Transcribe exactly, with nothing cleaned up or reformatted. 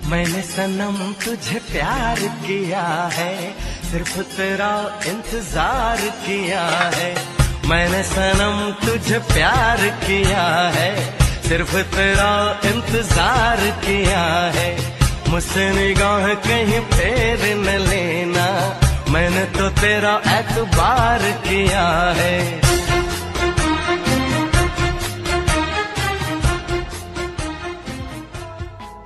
मैंने सनम तुझे प्यार किया है, सिर्फ तेरा इंतजार किया है। मैंने सनम तुझे प्यार किया है, सिर्फ तेरा इंतजार किया है। मुझसे निगाह कहीं फेर न लेना, मैंने तो तेरा एतबार किया है।